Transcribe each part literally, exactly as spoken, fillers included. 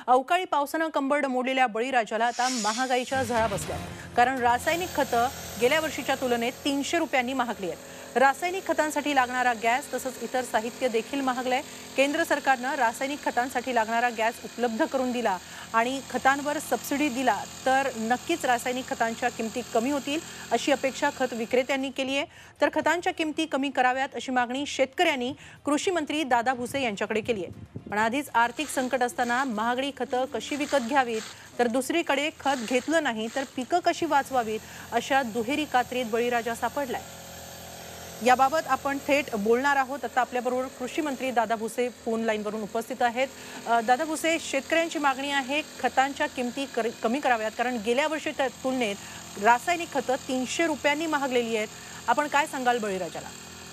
अवकाळी पावसानं कंबरड मोडलेल्या बळीराजाला आता महागाईच्या झळा बसल्या, कारण रासायनिक खतं गेल्या वर्षीच्या तुलनेत तीनशे रुपयांनी महागली आहेत। रासायनिक खतांसाठी लागणारा गॅस तसंच इतर साहित्य देखील महागलंय। केंद्र सरकारनं रासायनिक खतांसाठी लागणारा गॅस उपलब्ध करून दिला आणि खतांवर सबसिडी दिला तर नक्कीच रासायनिक खतांच्या किमती कमी होतील अशी अपेक्षा खत विक्रेत्यांनी केली आहे। तर खतांच्या किमती कमी कराव्यात अशी मागणी शेतकऱ्यांनी कृषी मंत्री दादा भुसे यांच्याकडे केली आहे। पण आधीच आर्थिक संकट असताना महागडी खतं कशी विकत घ्यावीत तर दुसरीकडे खत घेतलं नाही तर पिकं कशी वाचवावीत अशा दुहेरी कात्रीत बळीराजा सापडलाय। याबाबत आपण थेट बोलणार आहोत। आता आपल्याबरोबर कृषी मंत्री दादा भुसे फोन लाईनवरून उपस्थित आहेत। दादा भुसे, शेतकऱ्यांची मागणी आहे खतांच्या किमती कमी कराव्यात, कारण गेल्या वर्षीच्या तुलनेत रासायनिक खतं तीनशे रुपयांनी महागलेली आहेत। आपण काय सांगाल बळीराजाला?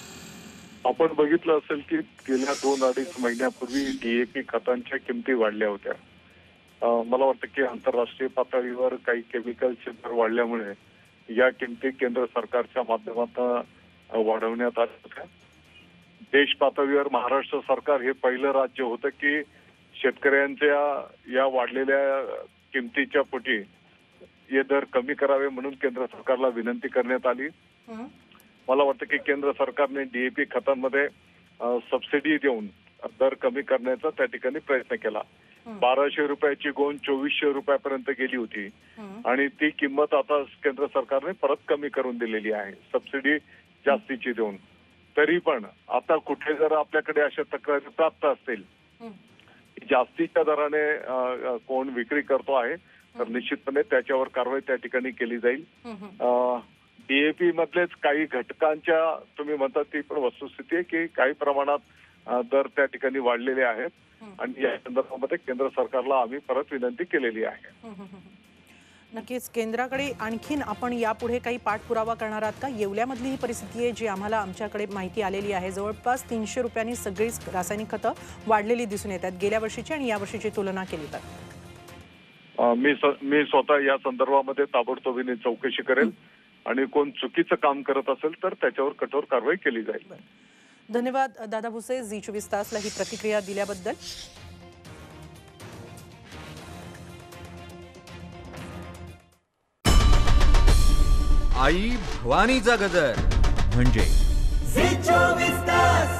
आपण बघितलं असेल की गेल्या दोन अडीच महिन्यापूर्वी डीएपी खतांच्या किमती वाढल्या होत्या। मला वाटतं की आंतरराष्ट्रीय पातळीवर काही केमिकलचे दर वाढल्यामुळे या किमती केंद्र सरकारच्या माध्यमातून वाढवण्यात आल्या होत्या। देश पातळीवर महाराष्ट्र सरकार हे पहिलं राज्य होतं की शेतकऱ्यांच्या या वाढलेल्या किमतीच्या पोटी हे दर कमी करावे म्हणून केंद्र सरकारला विनंती करण्यात आली। मला वाटतं की केंद्र सरकारने डीएपी खतांमध्ये सबसिडी देऊन दर कमी करण्याचा त्या ठिकाणी प्रयत्न केला। बाराशे रुपयाची गोण चोवीसशे रुपयापर्यंत गेली होती आणि ती किंमत आता केंद्र सरकारने परत कमी करून दिलेली आहे, सबसिडी जास्तीची देऊन। तरी पण आता कुठे जर आपल्याकडे अशा तक्रारी प्राप्त असतील जास्तीच्या दराने कोण विक्री करतो आहे तर निश्चितपणे त्याच्यावर कारवाई त्या ठिकाणी केली जाईल। डीएपी मधलेच काही घटकांच्या तुम्ही म्हणता ती पण वस्तुस्थिती आहे की काही प्रमाणात दर त्या ठिकाणी वाढलेले आहेत आणि या संदर्भामध्ये केंद्र सरकारला आम्ही परत विनंती केलेली आहे। नक्कीच केंद्राकडे आणखीन आपण यापुढे काही पाठपुरावा करणार आहात का? येवल्यामधली ही परिस्थिती आहे जी आम्हाला आमच्याकडे माहिती आलेली आहे। जवळपास तीनशे रुपयांनी सगळीच रासायनिक खतं वाढलेली दिसून येतात गेल्या वर्षीची आणि या वर्षीची तुलना केली तर। मी मी स्वतः या संदर्भामध्ये ताबडतोबीने चौकशी करेल आणि कोण चुकीचं काम करत असेल तर त्याच्यावर कठोर कारवाई केली जाईल। धन्यवाद दादा भुसे, झी चोवीस तासला ही प्रतिक्रिया दिल्याबद्दल। आई भवानीचा गजर म्हणजे झी चोवीस तास।